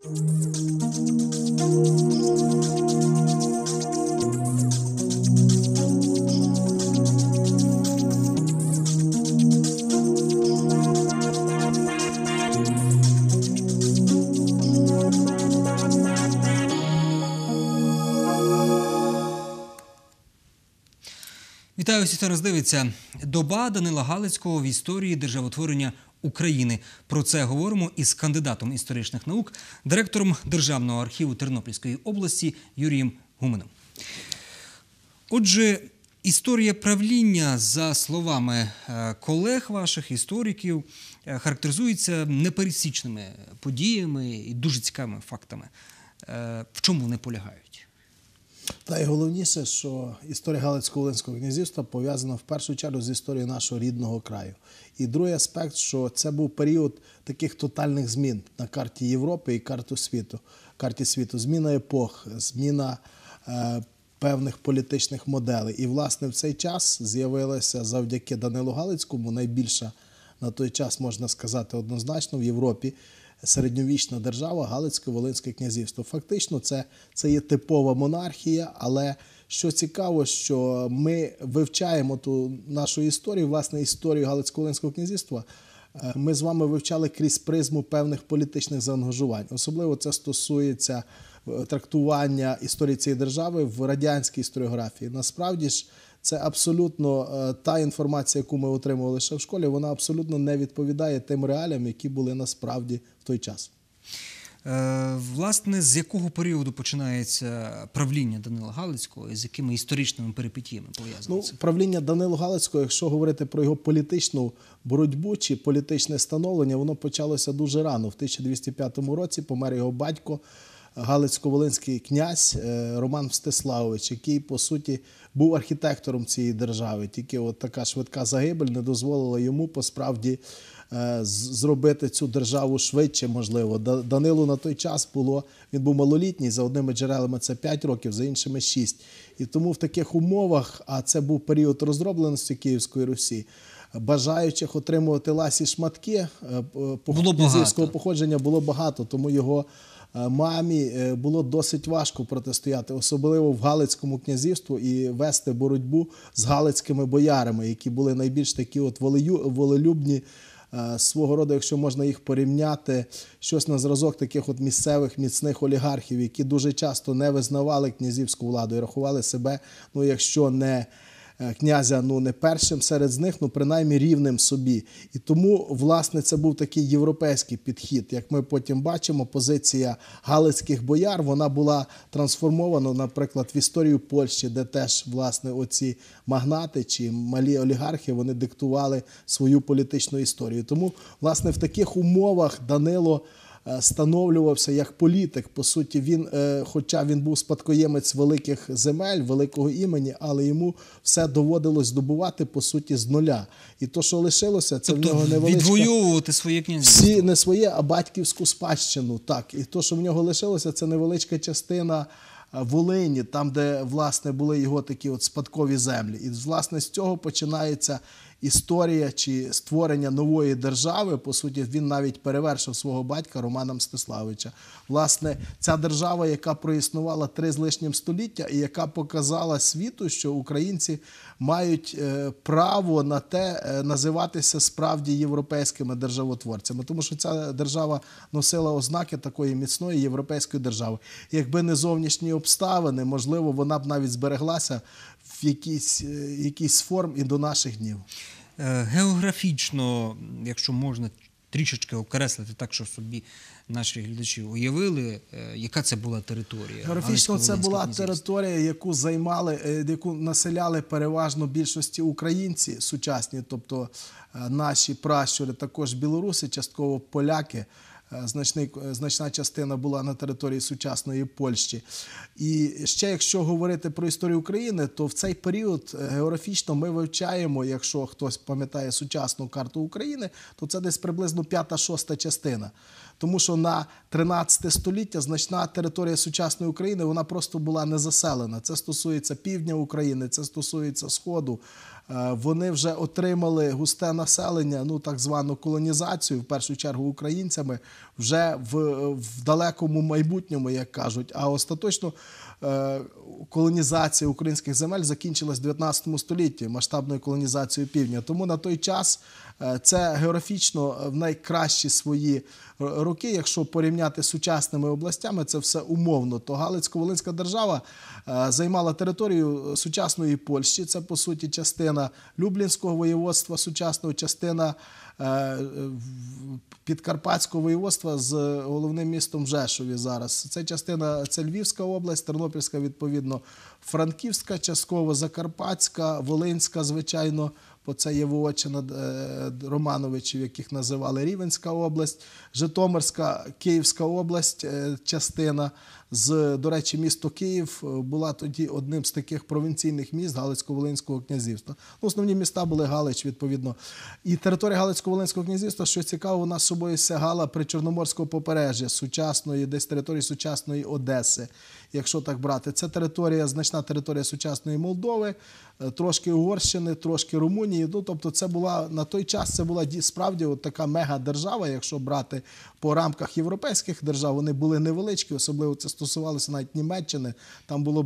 Вітаю всіх, хто нас дивиться. Доба Данила Галицького в історії державотворення України. Про це говоримо із кандидатом історичних наук, директором Державного архіву Тернопільської області Юрієм Гуменом. Отже, історія правління, за словами колег ваших, істориків, характеризується непересічними подіями і дуже цікавими фактами. В чому вони полягають? Найголовніше, що історія Галицько-Волинського князівства пов'язана в першу чергу з історією нашого рідного краю. І другий аспект, що це був період таких тотальних змін на карті Європи і карті світу. Зміна епох, зміна певних політичних моделей. І, власне, в цей час з'явилася завдяки Данилу Галицькому найбільша, на той час, можна сказати, однозначно в Європі, середньовічна держава Галицько-Волинське князівство. Фактично це є типова монархія, але що цікаво, що ми вивчаємо ту нашу історію, власне, історію Галицько-Волинського князівства, ми з вами вивчали крізь призму певних політичних заангажувань. Особливо це стосується трактування історії цієї держави в радянській історіографії. Насправді ж, це абсолютно та інформація, яку ми отримували ще в школі, вона абсолютно не відповідає тим реаліям, які були насправді в той час. Власне, з якого періоду починається правління Данила Галицького і з якими історичними перипетіями пов'язано це? Правління Данила Галицького, якщо говорити про його політичну боротьбу чи політичне становлення, воно почалося дуже рано. В 1205 році помер його батько, Галицько-Волинський князь Роман Мстиславович, який, по суті, був архітектором цієї держави. Тільки от така швидка загибель не дозволила йому, по-справді, зробити цю державу швидше, можливо. Данилу на той час він був малолітній, за одними джерелами це 5 років, за іншими 6. І тому в таких умовах, а це був період розробленості Київської Русі, бажаючих отримувати ласі шматки князівського походження було багато, тому його мамі було досить важко протистояти, особливо в Галицькому князівстві, і вести боротьбу з галицькими боярами, які були найбільш такі от волелюбні, свого роду, якщо можна їх порівняти, щось на зразок таких от місцевих міцних олігархів, які дуже часто не визнавали князівську владу і рахували себе, якщо не князя, не першим серед них, принаймні рівним собі. І тому, власне, це був такий європейський підхід. Як ми потім бачимо, позиція галицьких бояр, вона була трансформована, наприклад, в історію Польщі, де теж, власне, оці магнати чи малі олігархи, вони диктували свою політичну історію. Тому, власне, в таких умовах Данило становлювався як політик. По суті, хоча він був спадкоємець великих земель, великого імені, але йому все доводилось здобувати, по суті, з нуля. І то, що лишилося, це в нього невеличка... відвоювати своє князівство. Всі, не своє, а батьківську спадщину. Так. І то, що в нього лишилося, це невеличка частина Волині, там, де, власне, були його такі от спадкові землі. І, власне, з цього починається історія чи створення нової держави. По суті, він навіть перевершив свого батька Романа Мстиславовича. Власне, ця держава, яка проіснувала 3 з лишнім століття і яка показала світу, що українці мають право на те називатися справді європейськими державотворцями. Тому що ця держава носила ознаки такої міцної європейської держави. Якби не зовнішні обставини, можливо, вона б навіть збереглася в якійсь форм і до наших днів. Географічно, якщо можна трішечки окреслити так, щоб собі наші глядачі уявили, яка це була територія? Географічно це була територія, яку населяли переважно більшості українці сучасні, тобто наші пращури, також білоруси, частково поляки. Значна частина була на території сучасної Польщі. І ще, якщо говорити про історію України, то в цей період географічно ми вивчаємо, якщо хтось пам'ятає сучасну карту України, то це десь приблизно 5-6 частина. Тому що на 13 століття значна територія сучасної України, вона просто була не заселена. Це стосується півдня України, це стосується Сходу, Вони вже отримали густе населення, ну так звану колонізацію, в першу чергу українцями, вже в далекому майбутньому, як кажуть. А остаточно колонізація українських земель закінчилась в 19 столітті масштабною колонізацією півдня. Тому на той час це географічно в найкращі свої роки, якщо порівняти з сучасними областями, це все умовно, то Галицько-Волинська держава займала територію сучасної Польщі, це по суті частина Люблінського воєводства, сучасного частина Підкарпатського воєводства з головним містом в Жешові зараз. Це частина, це Львівська область, Тернопільська, відповідно, Франківська, частково Закарпатська, Волинська, звичайно, бо це є вотчина Романовичів, яких називали Рівненська область, Житомирська, Київська область, частина. До речі, місто Київ була тоді одним з таких провінційних міст Галицько-Волинського князівства. Ну, основні міста були Галич, відповідно. І територія Галицько-Волинського князівства, що цікаво, вона з собою сягала причорноморського побережжя, сучасної, десь території сучасної Одеси, якщо так брати. Це територія, значна територія сучасної Молдови, трошки Угорщини, трошки Румунії. Ну, тобто це була, на той час це була справді от така мегадержава, якщо брати по рамках європейських держав, вони були невеличкі, особливо це стосувалося навіть Німеччини. Там було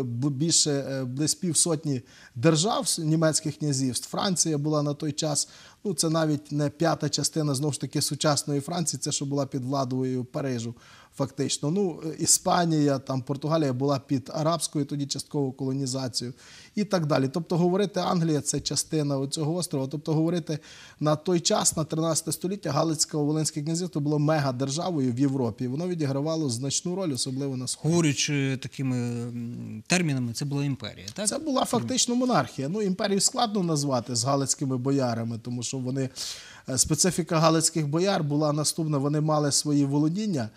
більше, десь півсотні держав німецьких князівств. Франція була на той час, ну це навіть не п'ята частина, знову ж таки, сучасної Франції, це що була під владою Парижу. Фактично. Ну, Іспанія, там, Португалія була під арабською тоді частково колонізацією і так далі. Тобто говорити Англія – це частина цього острова. Тобто говорити на той час, на 13 століття, Галицько-Волинське князівство було мегадержавою в Європі. Воно відігравало значну роль, особливо на Сході. Говорячи такими термінами, це була імперія, так? Це була фактично монархія. Ну, імперію складно назвати з галицькими боярами, тому що вони, специфіка галицьких бояр була наступна, вони мали свої володіння,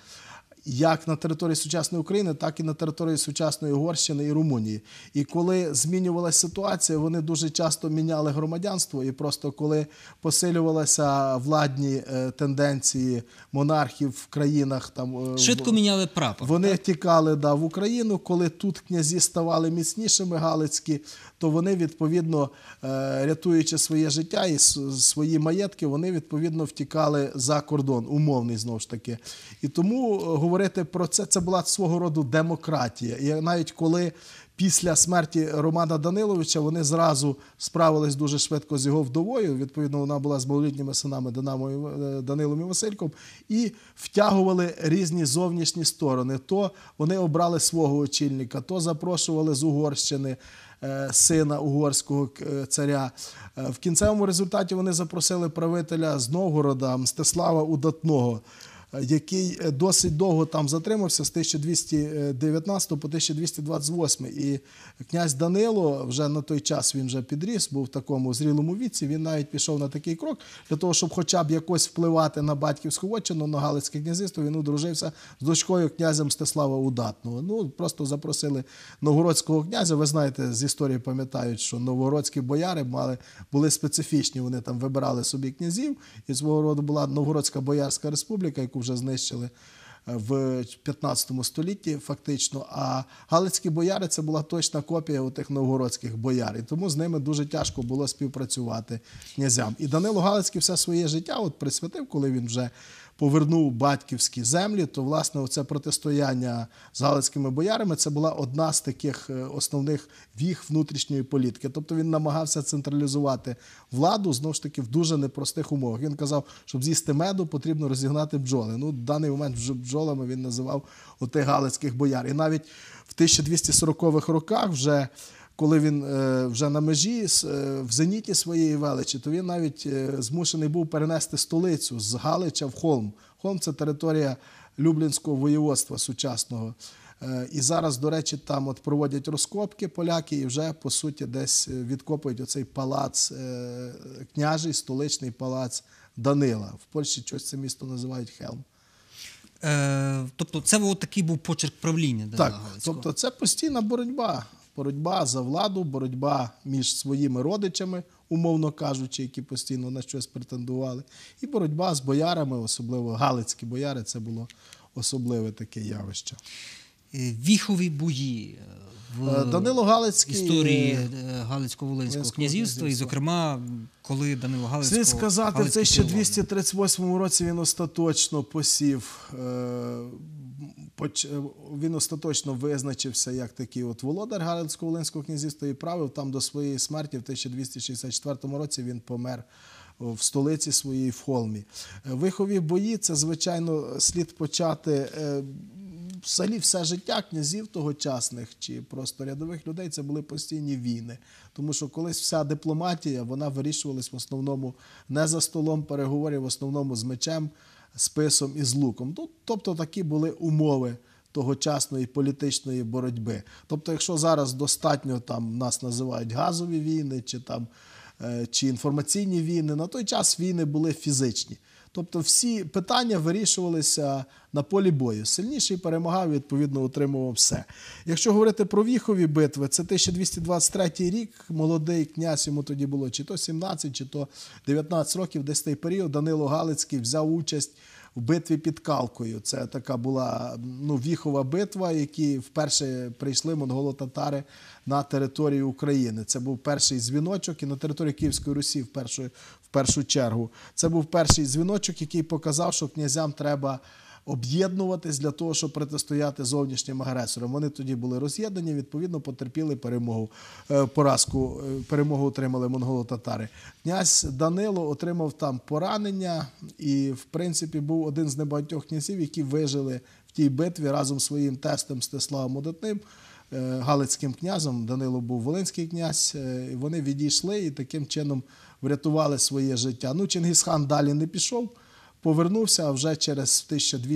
як на території сучасної України, так і на території сучасної Угорщини і Румунії. І коли змінювалася ситуація, вони дуже часто міняли громадянство, і просто коли посилювалися владні тенденції монархів в країнах, там швидко міняли прапор. Вони тікали в Україну, коли тут князі ставали міцнішими галицькі, то вони, відповідно, рятуючи своє життя і свої маєтки, вони, відповідно, втікали за кордон, умовний, знову ж таки. І тому говорити про це, це була свого роду демократія. І навіть коли після смерті Романа Даниловича вони зразу справились дуже швидко з його вдовою, відповідно, вона була з малолітніми синами Данилом і Васильком, і втягували різні зовнішні сторони. То вони обрали свого очільника, то запрошували з Угорщини сина угорського царя. В кінцевому результаті вони запросили правителя з Новгорода Мстислава Удатного, який досить довго там затримався з 1219 по 1228. І князь Данило, вже на той час він вже підріс, був в такому зрілому віці, він навіть пішов на такий крок, для того, щоб хоча б якось впливати на батьківську вотчину, на Галицьке князівство, він одружився з дочкою князя Мстислава Удатного. Ну, просто запросили новгородського князя. Ви знаєте, з історії пам'ятають, що новгородські бояри були специфічні, вони там вибирали собі князів, і свого роду була Новгородська Боярська республіка, яку вже знищили в 15 столітті фактично, а галицькі бояри – це була точна копія тих новгородських бояр, і тому з ними дуже тяжко було співпрацювати князям. І Данило Галицький все своє життя присвятив, коли він вже повернув батьківські землі, то, власне, оце протистояння з галицькими боярами – це була одна з таких основних віг внутрішньої політики. Тобто він намагався централізувати владу, знову ж таки, в дуже непростих умовах. Він казав, щоб з'їсти меду, потрібно розігнати бджоли. Ну, в даний момент бджолами він називав отих галицьких бояр. І навіть в 1240-х роках вже, коли він вже на межі, в зеніті своєї величі, то він навіть змушений був перенести столицю з Галича в Холм. Холм – це територія Люблінського воєводства сучасного. І зараз, до речі, там проводять розкопки поляки і вже, по суті, десь відкопують оцей палац, княжий столичний палац Данила. В Польщі щось це місто називають Хелм. Тобто це такий був почерк правління Данила Галицького? Тобто це постійна боротьба. Боротьба за владу, боротьба між своїми родичами, умовно кажучи, які постійно на щось претендували, і боротьба з боярами, особливо галицькі бояри, це було особливе таке явище. віхові бої в Данило Галицький історії Галицько-Волинського Волинського князівства, і, зокрема, коли Данило Галицького... Слід сказати, в Галицький 1238 році він остаточно він остаточно визначився як такий от володар Галицько-Волинського князівства і правив там до своєї смерті в 1264 році він помер в столиці своїй в Холмі. Вихові бої – це, звичайно, слід почати взагалі все життя князів тогочасних чи просто рядових людей – це були постійні війни. Тому що колись вся дипломатія, вона вирішувалась в основному не за столом переговорів, в основному з мечем, списом і з луком. Тобто такі були умови тогочасної політичної боротьби. Тобто, якщо зараз достатньо, там нас називають газові війни чи інформаційні війни, на той час війни були фізичні. Тобто всі питання вирішувалися на полі бою. Сильніший перемагав, відповідно, отримував все. Якщо говорити про віхові битви, це 1223 рік, молодий князь, йому тоді було чи то 17, чи то 19 років, десь той період, Данило Галицький взяв участь в битві під Калкою. Це така була віхова битва, які вперше прийшли монголо-татари на територію України. Це був перший дзвіночок, і на території Київської Русі в першу чергу. Це був перший дзвіночок, який показав, що князям треба об'єднуватись для того, щоб протистояти зовнішнім агресорам. Вони тоді були роз'єднані, відповідно, потерпіли перемогу отримали монголо-татари. Князь Данило отримав там поранення і, в принципі, був один з небагатьох князів, які вижили в тій битві разом з своїм тестем Мстиславом Удатним, галицьким князем. Данило був волинський князь. Вони відійшли і таким чином врятували своє життя. Чингісхан далі не пішов, повернувся, а вже через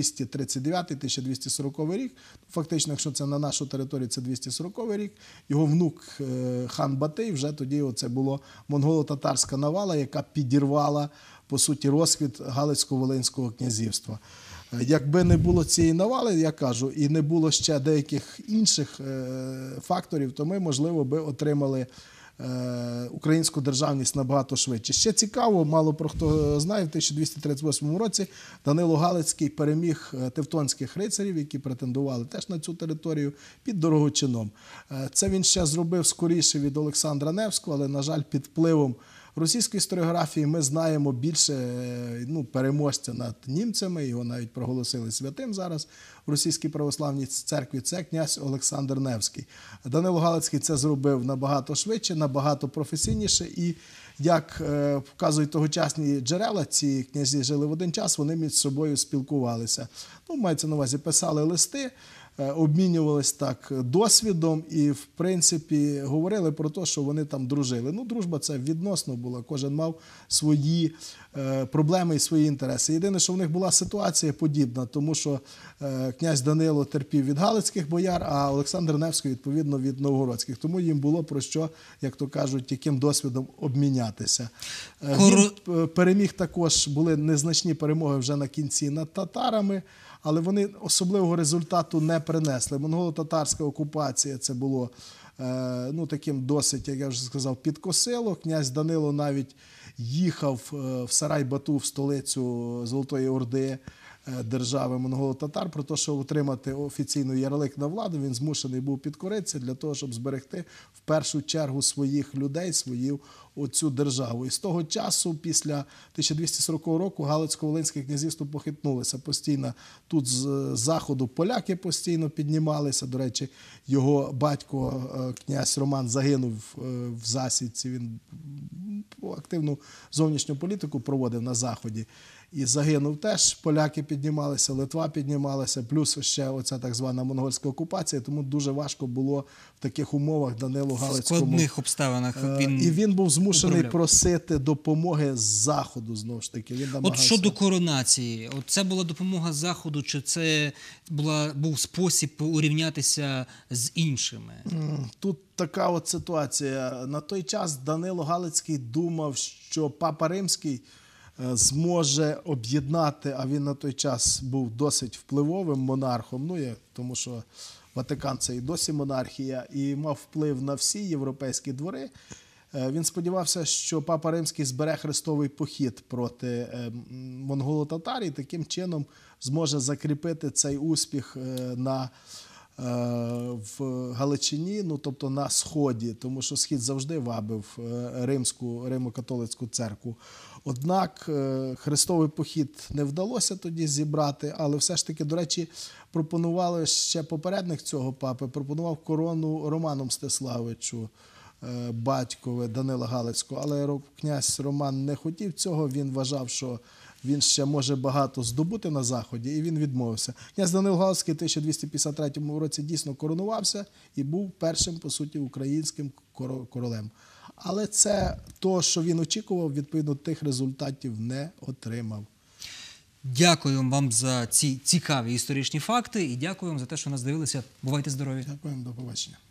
1239-1240 рік, фактично, якщо це на нашу територію, це 240 рік, його внук хан Батий, вже тоді це була монголо-татарська навала, яка підірвала, по суті, розквіт Галицько-Волинського князівства. Якби не було цієї навали, я кажу, і не було ще деяких інших факторів, то ми, можливо, би отримали українську державність набагато швидше. Ще цікаво, мало про хто знає, в 1238 році Данило Галицький переміг тевтонських рицарів, які претендували теж на цю територію, під Дорогочином. Це він ще зробив скоріше від Олександра Невського, але, на жаль, під впливом російської історіографії ми знаємо більше переможця над німцями, його навіть проголосили святим зараз в Російській православній церкві, це князь Олександр Невський. Данило Галицький це зробив набагато швидше, набагато професійніше і, як вказують тогочасні джерела, ці князі жили в один час, вони між собою спілкувалися. Мається на увазі, писали листи, обмінювалися так досвідом і, в принципі, говорили про те, що вони там дружили. Дружба це відносно була, кожен мав свої проблеми і свої інтереси. Єдине, що в них була ситуація подібна, тому що князь Данило терпів від галицьких бояр, а Олександр Невський, відповідно, від новгородських. Тому їм було про що, як то кажуть, яким досвідом обмінятися. Він переміг також, були незначні перемоги вже на кінці над татарами, але вони особливого результату не принесли. Монголо-татарська окупація – це було таким досить, як я вже сказав, підкосило. Князь Данило навіть їхав в Сарай-Бату, в столицю Золотої Орди, держави монголо-татар, про те, щоб отримати офіційний ярлик на владу, він змушений був підкоритися для того, щоб зберегти в першу чергу своїх людей, свою оцю державу. І з того часу, після 1240 року, Галицько-Волинське князівство похитнулося постійно. Тут з заходу поляки постійно піднімалися. До речі, його батько, князь Роман, загинув в засідці. Він активну зовнішню політику проводив на Заході. І загинув теж, поляки піднімалися, Литва піднімалася, плюс ще оця так звана монгольська окупація, тому дуже важко було в таких умовах Данилу Галицькому. В складних обставинах І він був змушений управляв. Просити допомоги з Заходу, знову ж таки. Він намагався... щодо коронації, це була допомога з Заходу, чи це був спосіб урівнятися з іншими? Тут така от ситуація. На той час Данило Галицький думав, що Папа Римський зможе об'єднати, а він на той час був досить впливовим монархом, тому що Ватикан – це і досі монархія, і мав вплив на всі європейські двори. Він сподівався, що Папа Римський збере хрестовий похід проти монголо-татар і таким чином зможе закріпити цей успіх на в Галичині, ну тобто на Сході, тому що Схід завжди вабив Римо-католицьку церкву. Однак хрестовий похід не вдалося тоді зібрати, але все ж таки, до речі, пропонували ще попередник цього папи, пропонував корону Роману Мстиславичу, батькові Данила Галицького, але князь Роман не хотів цього, він вважав, що він ще може багато здобути на Заході, і він відмовився. Князь Данило Галицький в 1253 році дійсно коронувався і був першим, по суті, українським королем. Але це то, що він очікував, відповідно, тих результатів не отримав. Дякую вам за ці цікаві історичні факти і дякую вам за те, що нас дивилися. Бувайте здорові. Дякуємо, до побачення.